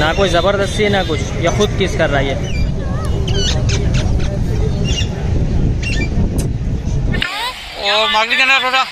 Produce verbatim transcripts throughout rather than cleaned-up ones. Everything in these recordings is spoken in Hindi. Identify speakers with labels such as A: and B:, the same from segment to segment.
A: ना कोई ज़बरदस्ती ना कुछ, ये खुद किस कर रहा है ये।
B: और मार्केट करना थोड़ा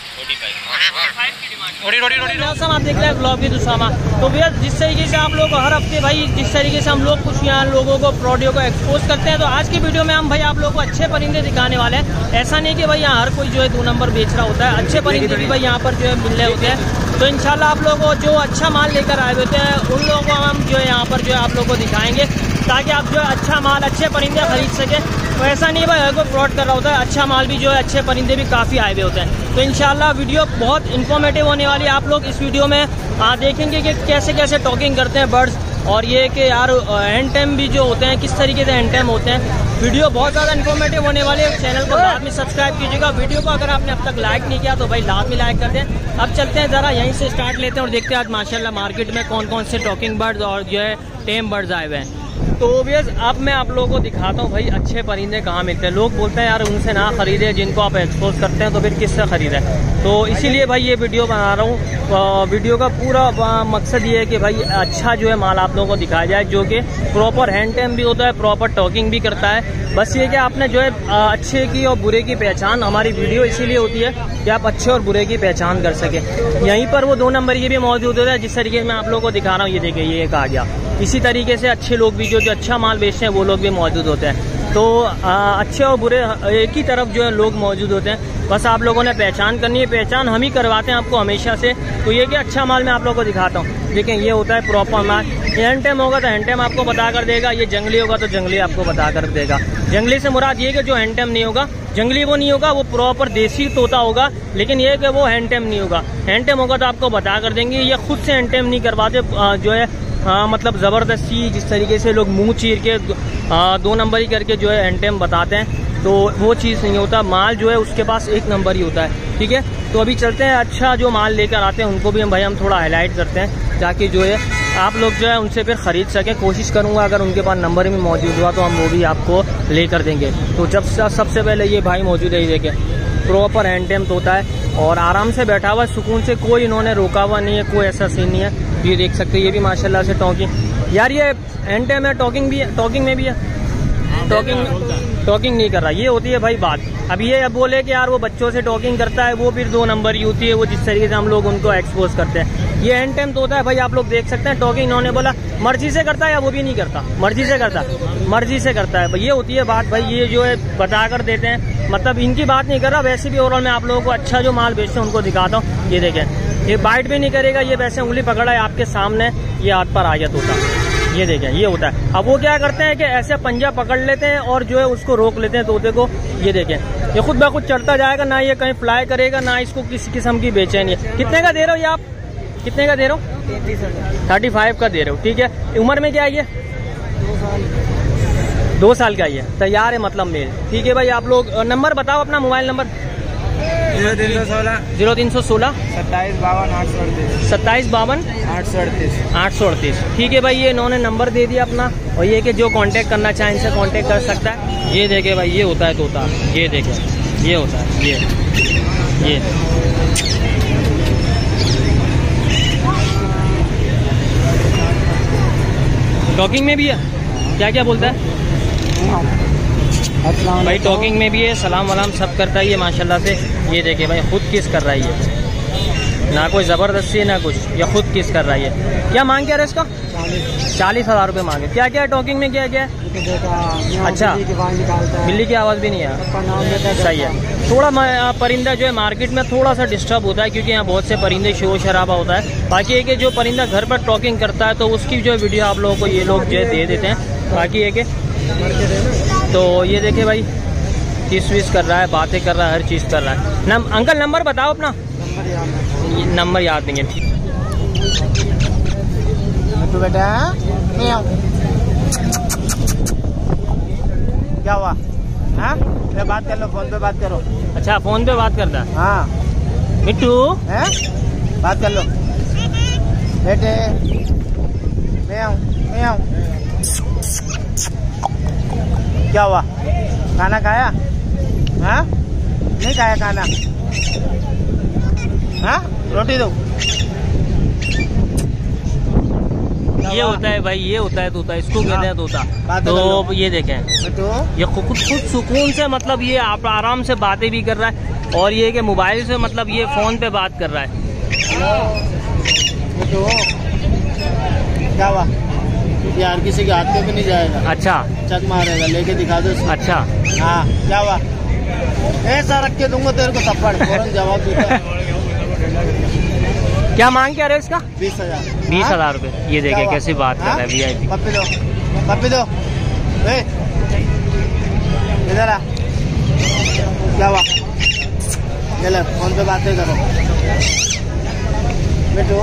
A: मौसम आप देख रहे हैं ब्लॉग की दुसामा। तो भैया जिस तरीके से आप लोग हर हफ्ते भाई जिस तरीके से हम लोग कुछ यहाँ लोगों को प्रोडियो को एक्सपोज करते हैं, तो आज की वीडियो में हम भाई आप लोगों को अच्छे परिंदे दिखाने वाले हैं। ऐसा नहीं कि भाई यहाँ हर कोई जो है दो नंबर बेच रहा होता है, अच्छे परिंदे भी भाई यहाँ पर जो है मिल रहे होते हैं। तो इंशाल्लाह आप लोगों को जो अच्छा माल लेकर आए होते हैं उन लोगों को हम जो है यहाँ पर जो है आप लोगों को दिखाएंगे, ताकि आप जो है अच्छा माल अच्छे परिंदे खरीद सकें। तो ऐसा नहीं भाई हर कोई फ्रॉड कर रहा होता है, अच्छा माल भी जो है अच्छे परिंदे भी काफ़ी आए हुए होते हैं। तो इंशाल्लाह वीडियो बहुत इन्फॉर्मेटिव होने वाली है। आप लोग इस वीडियो में आ, देखेंगे कि कैसे कैसे टॉकिंग करते हैं बर्ड्स, और ये कि यार हैंड टाइम भी जो होते हैं किस तरीके से हैंड टाइम होते हैं। वीडियो बहुत ज़्यादा इन्फॉर्मेटिव होने वाली है। चैनल को बाद में सब्सक्राइब कीजिएगा। वीडियो को अगर आपने अब तक लाइक नहीं किया तो भाई लाभ में लाइक कर दें। अब चलते हैं ज़रा यहीं से स्टार्ट लेते हैं और देखते हैं आज माशाल्लाह मार्केट में कौन कौन से टॉकिंग बर्ड्स और जो है टेम बर्ड्स आए हुए हैं। तो ओबियस अब मैं आप लोगों को दिखाता हूँ भाई अच्छे परिंदे कहाँ मिलते हैं। लोग बोलते हैं यार उनसे ना खरीदे जिनको आप एक्सपोज करते हैं, तो फिर किससे खरीदें। तो इसीलिए भाई ये वीडियो बना रहा हूँ। वीडियो का पूरा मकसद ये है कि भाई अच्छा जो है माल आप लोगों को दिखाया जाए, जो कि प्रॉपर हैंड टाइम भी होता है, प्रॉपर टॉकिंग भी करता है। बस ये कि आपने जो है अच्छे की और बुरे की पहचान, हमारी वीडियो इसीलिए होती है कि आप अच्छे और बुरे की पहचान कर सकें। यहीं पर वो दो नंबर ये भी मौजूद होता है जिस तरीके से मैं आप लोगों को दिखा रहा हूँ। ये देखिए ये एक आ गया। इसी तरीके से अच्छे लोग भी जो जो अच्छा माल बेचते हैं वो लोग भी मौजूद होते हैं। तो आ, अच्छे और बुरे एक ही तरफ जो है लोग मौजूद होते हैं। बस आप लोगों ने पहचान करनी है, पहचान हम ही करवाते हैं आपको हमेशा से। तो ये कि अच्छा माल मैं आप लोगों को दिखाता हूँ। देखें ये होता है प्रॉपर माल। हैंड टाइम होगा तो हैंड टाइम आपको बता कर देगा, ये जंगली होगा तो जंगली आपको बता कर देगा। जंगली से मुराद ये कि जो हैंड टाइम नहीं होगा, जंगली वो नहीं होगा, वो प्रॉपर देसी तोता होगा, लेकिन ये कि वो हैंड टाइम नहीं होगा। हैंड टाइम होगा तो आपको बता कर देंगे। ये खुद से हैंड टाइम नहीं करवाते, जो है हाँ मतलब ज़बरदस्ती जिस तरीके से लोग मुंह चीर के आ, दो नंबर ही करके जो है हैंड टाइम बताते हैं, तो वो चीज़ नहीं होता। माल जो है उसके पास एक नंबर ही होता है। ठीक है, तो अभी चलते हैं अच्छा जो माल लेकर आते हैं उनको भी हम भाई हम थोड़ा हाईलाइट करते हैं, ताकि जो है आप लोग जो है उनसे फिर ख़रीद सकें। कोशिश करूँगा अगर उनके पास नंबर भी मौजूद हुआ तो हम वो भी आपको ले कर देंगे। तो जब सबसे पहले ये भाई मौजूद है, ये देखें प्रॉपर हैंड टाइम होता है और आराम से बैठा हुआ सुकून से, कोई इन्होंने रोका हुआ नहीं है, कोई ऐसा सीन नहीं है। ये देख सकते हैं ये भी माशाल्लाह से टॉकिंग। यार ये हैंड टाइम है, टॉकिंग भी है, टॉकिंग में भी है, टॉकिंग टॉकिंग नहीं कर रहा। ये होती है भाई बात। अब ये अब बोले कि यार वो बच्चों से टॉकिंग करता है, वो फिर दो नंबर ही होती है, वो जिस तरीके से हम लोग उनको एक्सपोज करते हैं। ये हैंड टाइम तो होता है भाई, आप लोग देख सकते हैं। टॉकिंग इन्होंने बोला मर्जी से करता है या वो भी नहीं करता, मर्जी से करता मर्जी से करता है भाई। ये होती है बात भाई। ये जो है बता कर देते हैं, मतलब इनकी बात नहीं कर रहा, वैसे भी ओवरऑल मैं आप लोगों को अच्छा जो माल बेचते हैं उनको दिखाता हूँ। ये देखें ये बाइट भी नहीं करेगा, ये वैसे उंगली पकड़ा है आपके सामने, ये हाथ पर आ जाता होता। ये देखें ये होता है। अब वो क्या करते हैं कि ऐसे पंजा पकड़ लेते हैं और जो है उसको रोक लेते हैं तोते को। ये देखें ये खुद ब खुद चढ़ता जाएगा, ना ये कहीं फ्लाई करेगा, ना इसको किसी किस्म की बेचैनी है। कितने का दे रहे हो ये आप? कितने का दे रहे हो? थर्टी फाइव का दे रहे हो। ठीक है, उम्र में क्या है ये? दो साल का ये तैयार है, मतलब मेल। ठीक है भाई, आप लोग नंबर बताओ अपना, मोबाइल नंबर।
B: जीरो तीन सौ सोलह
A: जीरो तीन सौ सोलह
B: सत्ताईस बावन आठ सौ अड़तीस
A: सत्ताईस बावन
B: आठ सौ अड़तीस
A: आठ सौ अड़तीस। ठीक है भाई, ये इन्होंने नंबर दे दिया अपना, और ये कि जो कांटेक्ट करना चाहे इनसे कांटेक्ट कर सकता है। ये देखे भाई ये होता है तोता, ये देखे ये होता है, ये ये टॉकिंग में भी है। क्या क्या बोलता है भाई? टॉकिंग में भी है, सलाम वलाम सब करता है ये माशाल्लाह से। ये देखे भाई खुद किस कर रहा है ये, ना कोई ज़बरदस्ती ना कुछ, ये खुद किस कर रहा है ये। क्या मांग क्या रहा है इसका? चालीस हज़ार रुपये मांगे। क्या क्या है टॉकिंग में, क्या क्या है? अच्छा बिल्ली की आवाज़ भी नहीं है, सही है। थोड़ा परिंदा जो है मार्केट में थोड़ा सा डिस्टर्ब होता है, क्योंकि यहाँ बहुत से परिंदे शोर शराबा होता है। बाकी एक जो परिंदा घर पर टॉकिंग करता है तो उसकी जो वीडियो आप लोगों को ये लोग जो दे देते हैं। बाकी एक तो ये देखे भाई किस विस कर रहा है, बातें कर रहा है, हर चीज़ कर रहा है। नम, अंकल नंबर बताओ अपना। नंबर याद नहीं है।
B: तो बेटा क्या हुआ? हाँ बात कर लो, फोन पे बात करो।
A: अच्छा फोन पे बात करता है?
B: हाँ
A: मिट्टू
B: है, बात कर लो बेटे। मैं आऊँ मैं आऊँ। क्या हुआ? खाना खाया? हाँ नहीं खाया खाना? हाँ रोटी दो।
A: ये होता है भाई, ये होता है तोता, इसको कहते हैं तोता। तो ये देखें, ये खुद खुद सुकून से मतलब ये आप आराम से बातें भी कर रहा है, और ये कि मोबाइल से मतलब ये फोन पे बात कर रहा है।
B: क्या हुआ यार, किसी के हाथ पे भी नहीं जाएगा।
A: अच्छा,
B: चक मारेगा, लेके दिखा दो।
A: अच्छा
B: हाँ, क्या हुआ, ऐसा रख के दूंगा तेरे को थप्पड़, फौरन जवाब दूंगा।
A: क्या मांग क्या रहे इसका?
B: बीस हजार
A: बीस हजार रूपए। ये देखे कैसी बात कर रहा है वी आई पी।
B: पप्पी दो, पप्पी दो, इधर आ। क्या हुआ, चलो फोन पे बातें करो बेटो।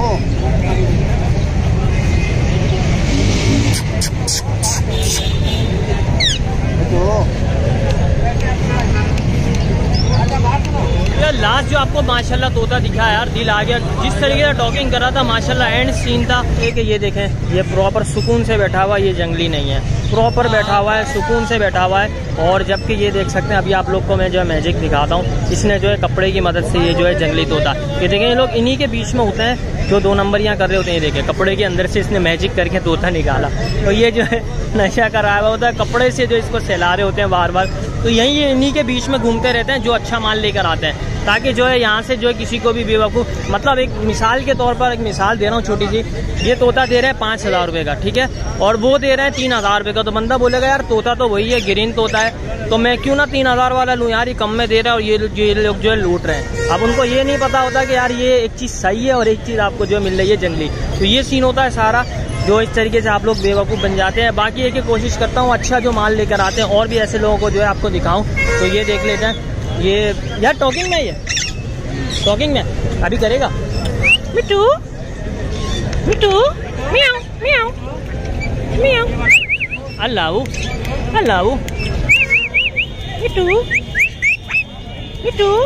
B: यार लास्ट जो आपको माशाल्लाह तोता दिखा यार, दिल आ गया। जिस तरीके से टॉकिंग कर रहा था माशाल्लाह, एंड सीन था। एक ये देखें, ये प्रॉपर सुकून से बैठा हुआ है, ये जंगली नहीं है, प्रॉपर बैठा हुआ है, सुकून से बैठा हुआ है। और जबकि ये देख सकते हैं, अभी आप लोग को मैं जो है मैजिक दिखाता हूँ। इसने जो है कपड़े की मदद से ये जो है जंगली तोता, ये देखें, ये लोग इन्हीं के बीच में होते हैं जो दो नंबरियाँ कर रहे होते हैं। ये देखें, कपड़े के अंदर से इसने मैजिक करके तोता निकाला। तो ये जो है नशा कराया हुआ होता है, कपड़े से जो इसको सहला रहे होते हैं बार बार। तो यही ये इन्हीं के बीच में घूमते रहते हैं जो अच्छा माल लेकर आते हैं, ताकि जो है यहाँ से जो है किसी को भी बेवकूफ़, मतलब एक मिसाल के तौर पर एक मिसाल दे रहा हूँ छोटी सी। ये तोता दे रहा है पाँच हज़ार रुपये का, ठीक है, और वो दे रहे हैं तीन हज़ार रुपये का। तो बंदा बोलेगा यार तोता तो वही है, ग्रीन तोता है, तो मैं क्यों ना तीन हज़ार वाला लूँ यार, ये कम में दे रहा है और ये ये लोग जो है लूट रहे हैं। अब उनको ये नहीं पता होता कि यार ये एक चीज़ सही है और एक चीज़ आपको जो मिल रही है जंगली। तो ये सीन होता है सारा, जो इस तरीके से आप लोग बेवकूफ़ बन जाते हैं। बाकी ये कि कोशिश करता हूँ अच्छा जो माल लेकर आते हैं, और भी ऐसे लोगों को जो है आपको दिखाऊँ। तो ये देख लेते हैं, ये यार टॉकिंग में, ये टॉकिंग में अभी करेगा। मिट्टू मिट्टू म्याऊ म्याऊ म्याऊ, अल्लाह अल्लाह, मिट्टू मिट्टू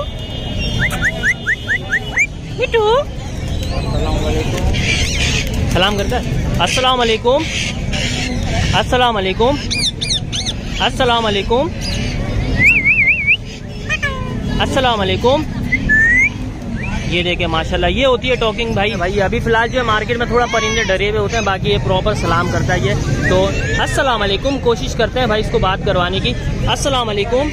B: मिट्टू सलाम करता है। अस्सलाम वालेकुम, अस्सलाम वालेकुम, अस्सलाम वालेकुम, अस्सलाम वालेकुम। ये देखे माशाल्लाह, ये होती है टॉकिंग भाई। भाई अभी फिलहाल जो है मार्केट में थोड़ा परिंदे डरे हुए होते हैं, बाकी ये प्रॉपर सलाम करता है ये। तो अस्सलाम वालेकुम, कोशिश करते हैं भाई इसको बात करवाने की। अस्सलाम वालेकुम,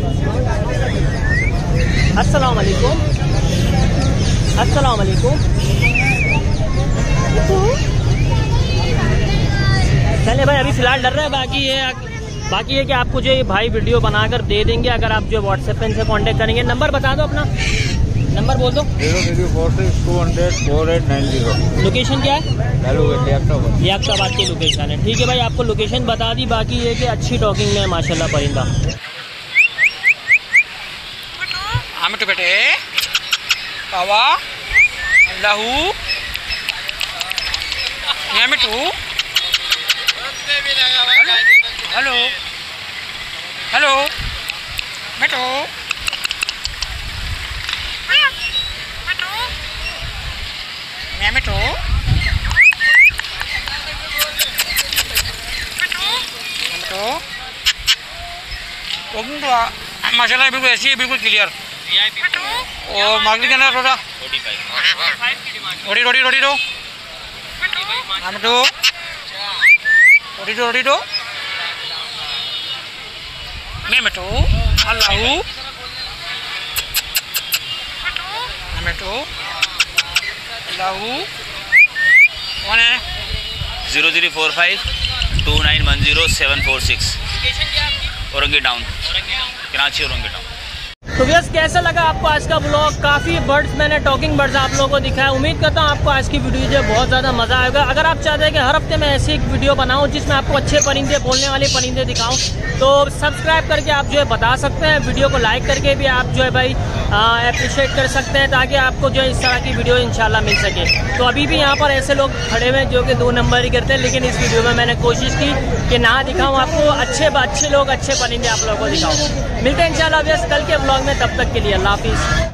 B: अस्सलाम वालेकुम, अस्सलाम वालेकुम। चले भाई, अभी फिलहाल डर रहा है। बाकी ये बाकी ये कि आपको जो ये भाई वीडियो बनाकर दे देंगे, अगर आप जो व्हाट्सएप पे इनसे कांटेक्ट करेंगे। नंबर बता दो अपना, नंबर बोल दो। Zero three four six two hundred four eight nine zero.
A: Location क्या है? लियाकताबाद की लोकेशन है, ठीक है भाई, आपको लोकेशन बता दी। बाकी ये कि अच्छी टॉकिंग में है माशाल्लाह परिंदा।
C: मिट्टू बेटे, बाबा लहू, ये मिट्टू, हेलो हेलो मिट्टू, मैं मिट्टू, मिट्टू, माशाल्लाह बिल्कुल ऐसी है, बिल्कुल क्लियर। और मार्केट के अंदर थोड़ा रोटी रोटी रोटी दो, मिट्टू रोटी दो रोटी दो, मैं मिट्टू, अल्लाह मिट्टू, अल्लाह कौन है?
D: Zero three four five two nine one zero seven four six. Orangi town, Karachi Orangi town.
A: तो व्यस कैसा लगा आपको आज का ब्लॉग? काफ़ी बर्ड्स मैंने टॉकिंग बर्ड्स आप लोगों को दिखाया। उम्मीद करता हूँ आपको आज की वीडियो जो बहुत ज़्यादा मज़ा आएगा। अगर आप चाहते हैं कि हर हफ्ते मैं ऐसी एक वीडियो बनाऊँ जिसमें आपको अच्छे परिंदे, बोलने वाले परिंदे दिखाऊँ, तो सब्सक्राइब करके आप जो है बता सकते हैं। वीडियो को लाइक करके भी आप जो है भाई अप्रिशिएट कर सकते हैं, ताकि आपको जो है इस तरह की वीडियो इंशाल्लाह मिल सके। तो अभी भी यहाँ पर ऐसे लोग खड़े हुए हैं जो कि दो नंबर ही करते हैं, लेकिन इस वीडियो में मैंने कोशिश की कि ना दिखाऊँ आपको, अच्छे अच्छे लोग, अच्छे परिंदे आप लोगों को दिखाऊँ। मिलते हैं इंशाल्लाह व्यस कल के ब्लॉग में, तब तक के लिए अल्लाह हाफिज़।